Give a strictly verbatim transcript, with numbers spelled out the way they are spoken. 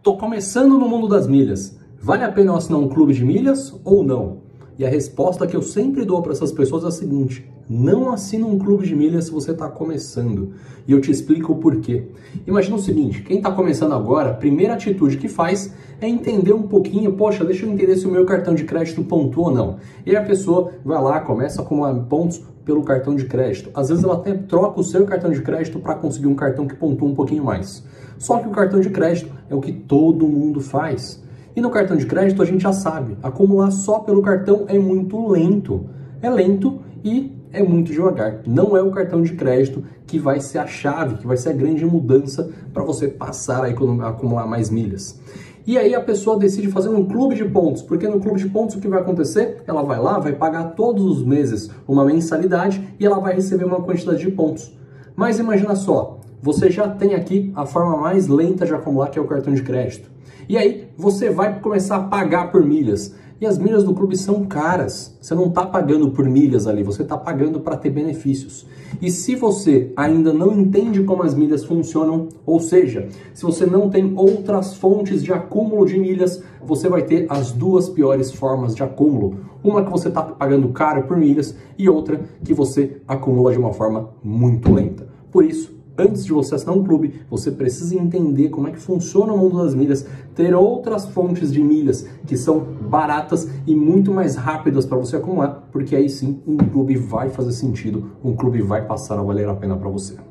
Tô começando no mundo das milhas. Vale a pena eu assinar um clube de milhas ou não? E a resposta que eu sempre dou para essas pessoas é a seguinte: não assina um clube de milhas se você está começando. E eu te explico o porquê. Imagina o seguinte: quem está começando agora, a primeira atitude que faz é entender um pouquinho, poxa, deixa eu entender se o meu cartão de crédito pontua ou não. E aí a pessoa vai lá, começa a acumular pontos pelo cartão de crédito. Às vezes ela até troca o seu cartão de crédito para conseguir um cartão que pontua um pouquinho mais. Só que o cartão de crédito é o que todo mundo faz. E no cartão de crédito a gente já sabe, acumular só pelo cartão é muito lento. É lento e é muito devagar. Não é o cartão de crédito que vai ser a chave, que vai ser a grande mudança para você passar a acumular mais milhas. E aí a pessoa decide fazer um clube de pontos, porque no clube de pontos o que vai acontecer? Ela vai lá, vai pagar todos os meses uma mensalidade e ela vai receber uma quantidade de pontos. Mas imagina só, você já tem aqui a forma mais lenta de acumular, que é o cartão de crédito. E aí você vai começar a pagar por milhas. E as milhas do clube são caras. Você não está pagando por milhas ali, você está pagando para ter benefícios. E se você ainda não entende como as milhas funcionam, ou seja, se você não tem outras fontes de acúmulo de milhas, você vai ter as duas piores formas de acúmulo. Uma que você está pagando caro por milhas e outra que você acumula de uma forma muito lenta. Por isso, antes de você assinar um clube, você precisa entender como é que funciona o mundo das milhas, ter outras fontes de milhas que são baratas e muito mais rápidas para você acumular, porque aí sim um clube vai fazer sentido, um clube vai passar a valer a pena para você.